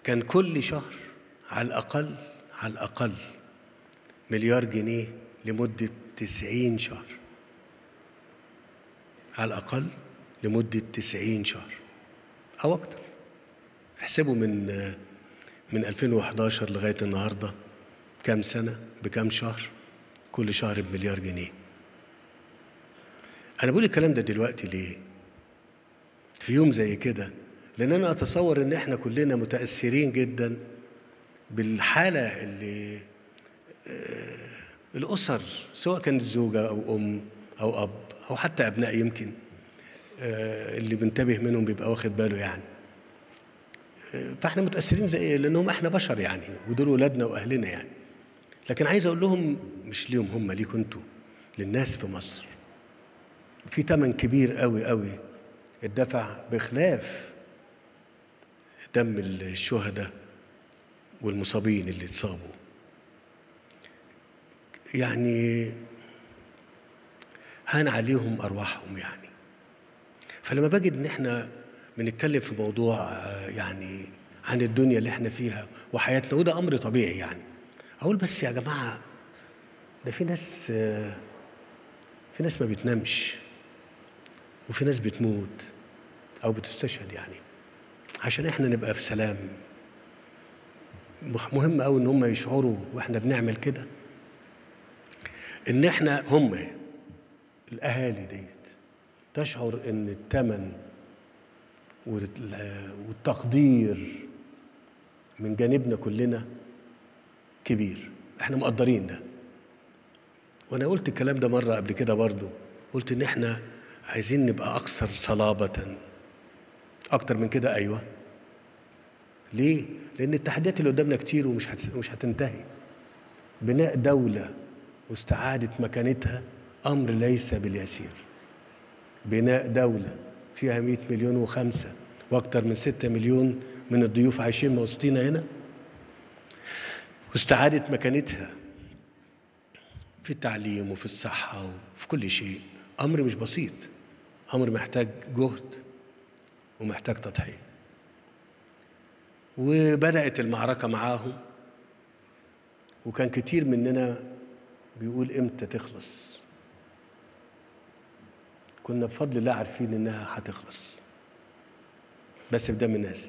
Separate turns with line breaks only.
كان كل شهر على الأقل مليار جنيه لمدة 90 شهر، على الأقل لمدة 90 شهر أو أكتر. احسبوا من 2011 لغاية النهاردة كام سنة بكام شهر، كل شهر بمليار جنيه. أنا بقول الكلام ده دلوقتي ليه؟ في يوم زي كده، لأن أنا أتصور إن إحنا كلنا متأثرين جدا بالحالة اللي الأسر، سواء كانت زوجة أو أم أو أب أو حتى أبناء، يمكن اللي بنتبه منهم بيبقى واخد باله يعني. فإحنا متأثرين زي لأنهم إحنا بشر يعني، ودول ولادنا وأهلنا يعني. لكن عايز أقول لهم، مش ليهم هم، ليكوا أنتوا، للناس في مصر، في ثمن كبير قوي قوي اتدفع بخلاف دم الشهداء والمصابين اللي اتصابوا. يعني هان عليهم أرواحهم يعني. فلما بجد إن إحنا بنتكلم في موضوع يعني عن الدنيا اللي إحنا فيها وحياتنا، وده أمر طبيعي يعني، أقول بس يا جماعة، ده في ناس ما بتنامش، وفي ناس بتموت أو بتستشهد يعني عشان إحنا نبقى في سلام. مهم أوي إن هم يشعروا وإحنا بنعمل كده إن إحنا، هم الأهالي ديت، تشعر إن الثمن والتقدير من جانبنا كلنا كبير. إحنا مقدرين ده. وأنا قلت الكلام ده مرة قبل كده برضو، قلت إن إحنا عايزين نبقى أكثر صلابة، أكتر من كده. أيوة. ليه؟ لأن التحديات اللي قدامنا كتير ومش هتنتهي. بناء دولة واستعادة مكانتها أمر ليس باليسير. بناء دولة فيها 100 مليون وخمسة وأكتر من 6 مليون من الضيوف عايشين وسطينا هنا، واستعادة مكانتها في التعليم وفي الصحة وفي كل شيء، أمر مش بسيط، أمر محتاج جهد ومحتاج تضحية. وبدأت المعركة معاهم، وكان كتير مننا بيقول إمتى تخلص. كنا بفضل الله عارفين إنها هتخلص، بس بدم الناس.